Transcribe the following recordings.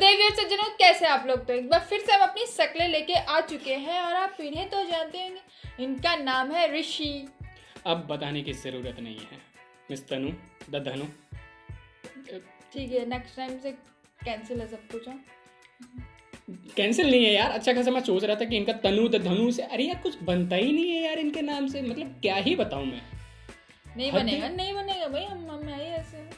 देवियों सज्जनों, कैसे आप लोग? तो एक बार फिर से हम अपनी शक्लें लेके आ चुके हैं और आप इन्हें तो जानते होंगे। इनका नाम है ऋषि। अब बताने की जरूरत नहीं है मिस तनु द धनु। ठीक है, नेक्स्ट टाइम से कैंसिल है सब कुछ। कैंसिल नहीं है यार, अच्छा खासा मैं सोच रहा था कि इनका तनु द धनु से, अरे यार कुछ बनता ही नहीं है यार इनके नाम से, मतलब क्या ही बताऊं मैं। नहीं बनेगा भाई, हम है ही ऐसे।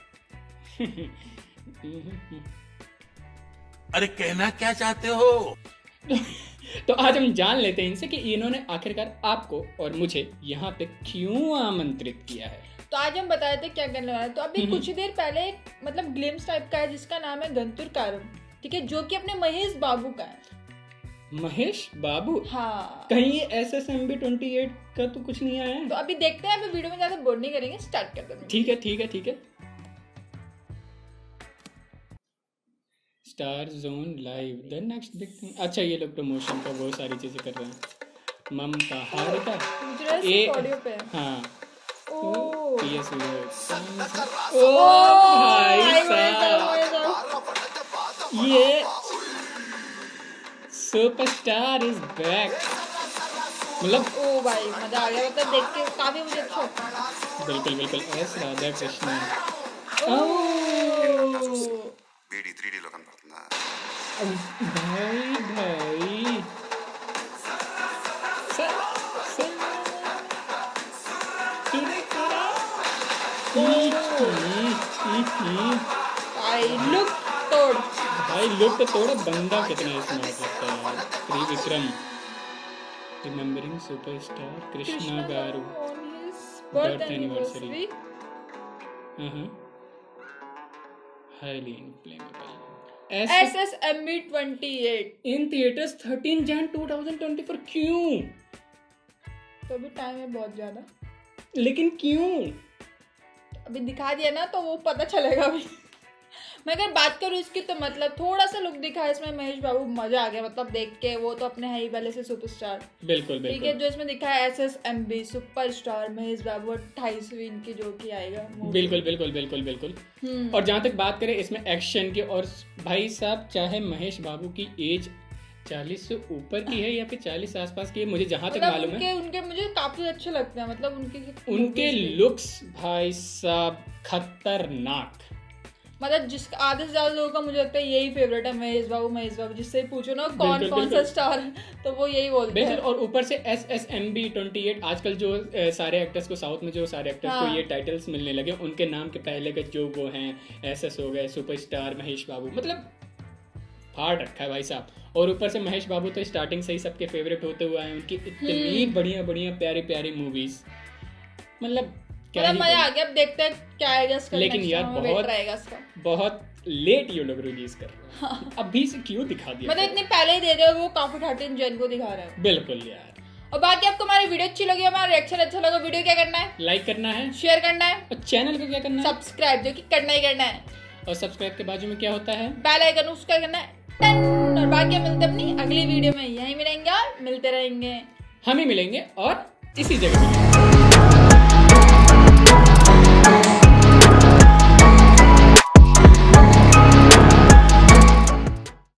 अरे कहना क्या चाहते हो? तो आज हम जान लेते हैं इनसे कि इन्होंने आखिरकार आपको और मुझे यहाँ पे क्यों आमंत्रित किया है। तो आज हम बता रहे थे क्या करने वाले। तो अभी कुछ ही देर पहले एक मतलब ग्लिम्स टाइप का है जिसका नाम है गंतुर कारम, ठीक है, जो कि अपने महेश बाबू का है। महेश बाबू? हाँ। कहीं ये SSMB 28 का तो कुछ नहीं आया है? तो अभी देखते हैं, अभी वीडियो में ज्यादा बोर नहीं करेंगे, स्टार्ट करते हैं। ठीक है। Star zone live the next big thing. अच्छा, ये लोग प्रमोशन का बहुत सारी चीजें कर रहे हैं। ममता हारिका ऑडियो पे। हाँ। ओह PS भाई ये सुपरस्टार इज बैक। मतलब ओ भाई मजा आ गया, मतलब देख के काफी मुझे अच्छा लगा। बिल्कुल S Radha Krishna. BD 3D లో కనపడుతుందా? भाई भाई लुक तो तोड़ा, बंदा कितना स्मार्ट लगता है यार। Trivikram remembering superstar Krishna garu birth anniversary. Highly inflammable SSMB 28 in theatres 13 Jan 2024। क्यों? तो अभी टाइम है बहुत ज्यादा, लेकिन क्यों? अभी दिखा दिया ना तो वो पता चलेगा अभी। मैं अगर बात करूँ इसकी तो मतलब थोड़ा सा लुक दिखा इसमें महेश बाबू, मजा आ गया मतलब देख के। वो तो अपने है ही पहले से सुपरस्टार। बिल्कुल ठीक है, जो इसमें दिखा है SSMB सुपरस्टार महेश बाबू 28वीं इनकी जो कि आएगा। बिल्कुल। और जहाँ तक बात करें इसमें एक्शन की, और भाई साहब चाहे महेश बाबू की एज 40 से ऊपर की है या फिर 40 आसपास की है, मुझे जहाँ तक मालूम है उनके मुझे काफी अच्छे लगते हैं, मतलब उनके लुक्स भाई साहब खतरनाक। मतलब जिस आधे से ज्यादा लोगों का मुझे लगता है यही फेवरेट है महेश बाबू। जिससे पूछो ना कौन सा स्टार तो वो यही बोलते हैं। और ऊपर से SSMB 28 आजकल जो सारे एक्टर्स को, साउथ में जो सारे एक्टर्स को ये टाइटल्स मिलने लगे, उनके नाम के पहले के जो वो हैं SS हो गए, सुपरस्टार महेश बाबू, मतलब फाड़ रखा है भाई साहब। और ऊपर से महेश बाबू तो स्टार्टिंग से ही सबके फेवरेट होते हुए आए। उनकी इतनी बढ़िया प्यारी मूवीज, मतलब क्या मजा आ गया। अब देखते हैं क्या आएगा इसका। लेकिन यार बहुत लेट ये लोग रिलीज कर रहे हैं। अभी से क्यों दिखा दिया? मतलब इतनी पहले ही दे रहे हो, वो काफी 13 जन को दिखा रहे हैं। बिल्कुल यार। और बाकी आपको हमारी वीडियो अच्छी लगी, हमारा रिएक्शन अच्छा लगा, वीडियो क्या करना है? लाइक करना है, शेयर करना है, और चैनल को क्या करना है? सब्सक्राइब, जो कि करना ही करना है। और सब्सक्राइब के बाजू में क्या होता है? बेल आइकन, उसका करना है टन। और बाकी हम मिलते अपनी अगली वीडियो में, यहीं मिलेंगे और मिलते रहेंगे। हम ही मिलेंगे और इसी जगह मिलेंगे।